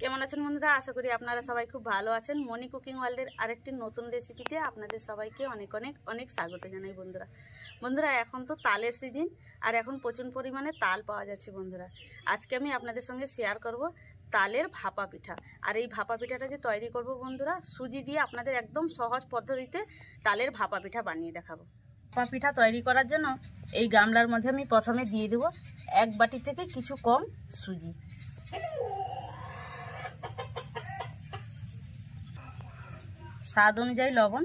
কেমন আছেন বন্ধুরা? আশা করি আপনারা সবাই খুব ভালো আছেন। মনি কুকিং ওয়ার্ল্ডের আরেকটি নতুন রেসিপিতে আপনাদের সবাইকে অনেক অনেক অনেক স্বাগত জানাই বন্ধুরা এখন তো তালের সিজন, আর এখন প্রচুর পরিমাণে তাল পাওয়া যাচ্ছে বন্ধুরা। আজকে আমি আপনাদের সঙ্গে শেয়ার করব তালের ভাপা পিঠা। আর এই ভাপা পিঠাটা যে তৈরি করব বন্ধুরা, সুজি দিয়ে আপনাদের একদম সহজ পদ্ধতিতে তালের ভাপা পিঠা বানিয়ে দেখাবো। ভাপা পিঠা তৈরি করার জন্য এই গামলার মধ্যে আমি প্রথমে দিয়ে দেব 1 বাটি থেকে কিছু কম সুজি। স্বাদ অনুযায়ী লবণ।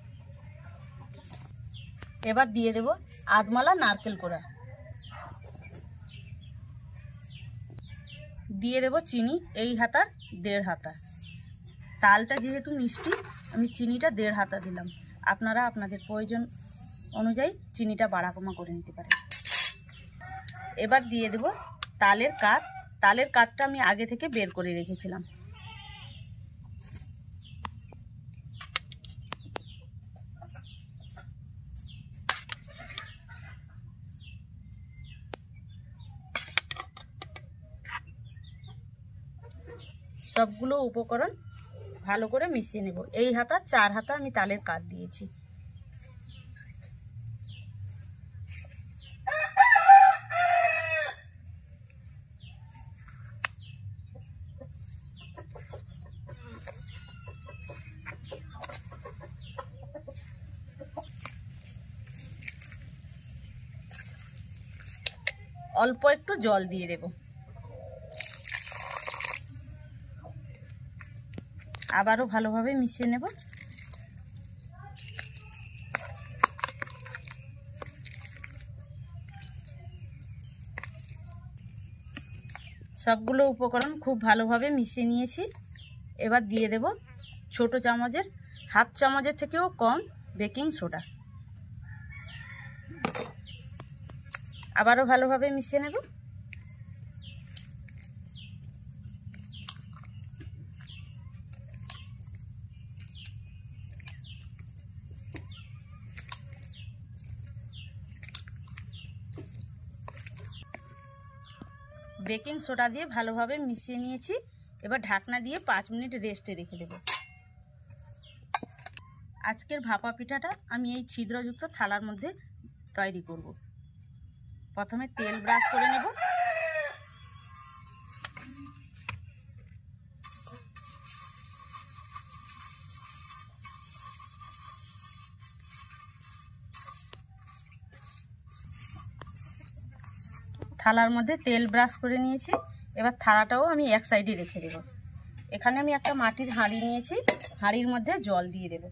এবার দিয়ে দেব আধমালা নারকেল কোড়া, দিয়ে দেব চিনি এই হাতার 1.5 হাতা। তালটা যেহেতু মিষ্টি, আমি চিনিটা 1.5 হাতা দিলাম। আপনারা আপনাদের প্রয়োজন অনুযায়ী চিনিটা বাড়া কমা করে নিতে পারেন। এবার দিয়ে দেব তালের কাঠ। তালের কাঠটা আমি আগে থেকে বের করে রেখেছিলাম। সবগুলো উপকরণ ভালো করে মিশিয়ে নেব। এই হাতা 4 হাতা আমি তালের কাঠ দিয়েছি। অল্প একটু জল দিয়ে দেব। আবারও ভালোভাবে মিশিয়ে নেব। সবগুলো উপকরণ খুব ভালোভাবে মিশিয়ে নিয়েছি। এবার দিয়ে দেব ছোট চামচের 1/2 চামচের থেকেও কম বেকিং সোডা। আবারও ভালোভাবে মিশিয়ে নেব। বেকিং সোডা দিয়ে ভালোভাবে মিশিয়ে নিয়েছি। এবার ঢাকনা দিয়ে 5 মিনিট রেস্টে রেখে দেব। আজকের ভাপা পিঠাটা আমি এই ছিদ্রযুক্ত থালার মধ্যে তৈরি করব। প্রথমে তেল ব্রাশ করে নেব। থালার মধ্যে তেল ব্রাশ করে নিয়েছি। এবার থালাটাও আমি এক সাইডে রেখে দেব। এখানে আমি একটা মাটির হাঁড়ি নিয়েছি। হাঁড়ির মধ্যে জল দিয়ে দেব।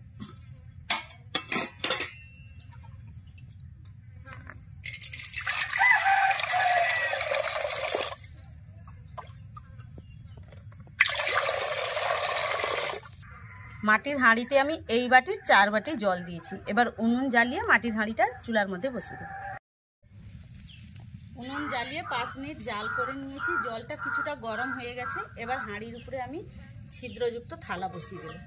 মাটির হাঁড়িতে আমি এই বাটির 4 বাটি জল দিয়েছি। এবার উনুন জ্বালিয়ে মাটির হাঁড়িটা চুলার মধ্যে বসিয়ে দেব। উনুন জ্বালিয়ে 5 মিনিট জাল করে নিয়েছি। জলটা কিছুটা গরম হয়ে গেছে। এবার হাঁড়ির উপরে আমি ছিদ্রযুক্ত থালা বসিয়ে দেব।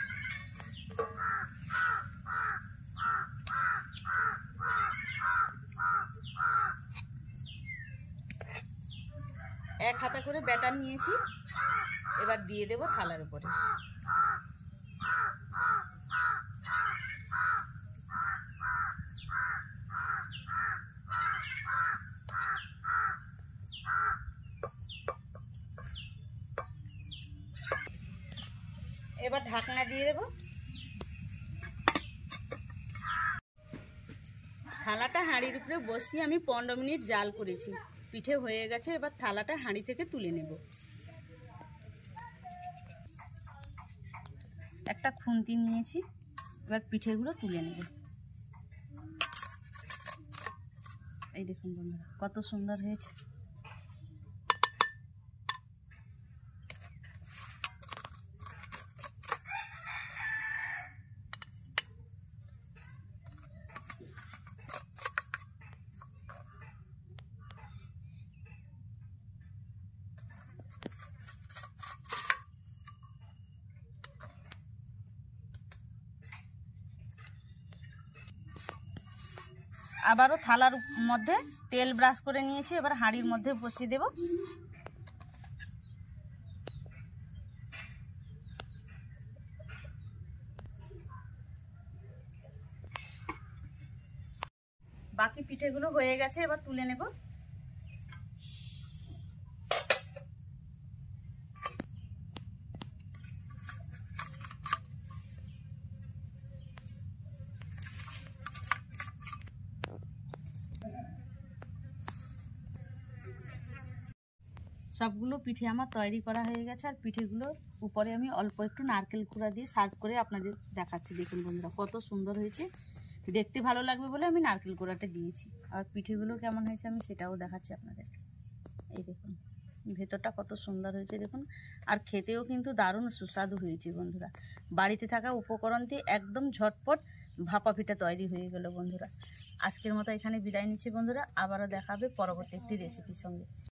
এক হাতা করে ব্যাটার নিয়েছি। এবার দিয়ে দেব থালার উপরে। এবার ঢাকনা দিয়ে দেব। থালাটা হাঁড়ির উপরে বসিয়ে আমি 15 মিনিট জাল করেছি। পিঠে হয়ে গেছে। এবার থালাটা হাঁড়ি থেকে তুলে নেব। একটা খুন্তি নিয়েছি। এবার পিঠেগুলো তুলে নেব। এই দেখুন বন্ধুরা, কত সুন্দর হয়েছে। আবারও থালার মধ্যে তেল ব্রাশ করে নিয়েছি। এবার হাঁড়ির মধ্যে বসিয়ে দেব। বাকি পিঠেগুলো হয়ে গেছে, এবার তুলে নেব। সবগুলো পিঠে আমার তৈরি করা হয়ে গেছে। আর পিঠেগুলোর উপরে আমি অল্প একটু নারকেল কুড়া দিয়ে সার্ভ করে আপনাদের দেখাচ্ছি। দেখুন বন্ধুরা কত সুন্দর হয়েছে, দেখতে ভালো লাগবে বলে আমি নারকেল কুড়াটা দিয়েছি। আর পিঠেগুলো কেমন হয়েছে আমি সেটাও দেখাচ্ছি আপনাদেরকে। এই দেখুন ভেতরটা কত সুন্দর হয়েছে দেখুন, আর খেতেও কিন্তু দারুণ সুস্বাদু হয়েছে বন্ধুরা। বাড়িতে থাকা উপকরণ দিয়ে একদম ঝটপট ভাপা পিঠা তৈরি হয়ে গেল বন্ধুরা। আজকের মতো এখানে বিদায় নিচ্ছি বন্ধুরা, আবারও দেখা হবে পরবর্তী একটি রেসিপির সঙ্গে।